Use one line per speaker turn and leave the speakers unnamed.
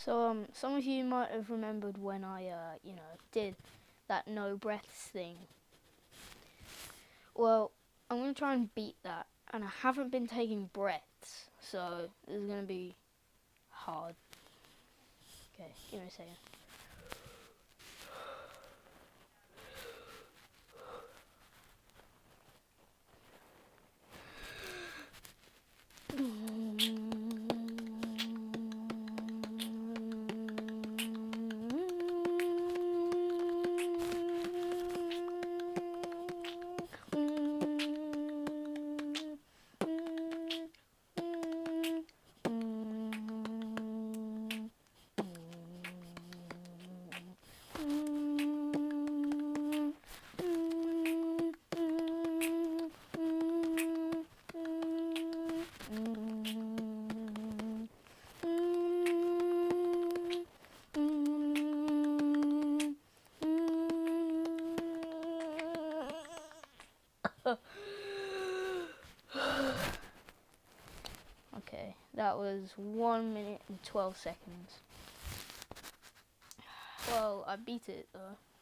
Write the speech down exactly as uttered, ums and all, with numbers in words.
So um, some of you might have remembered when I uh, you know, did that no breaths thing. Well, I'm gonna try and beat that, and I haven't been taking breaths, so this is gonna be hard. Okay, give me a second. Okay, that was one minute and twelve seconds. Well, I beat it though.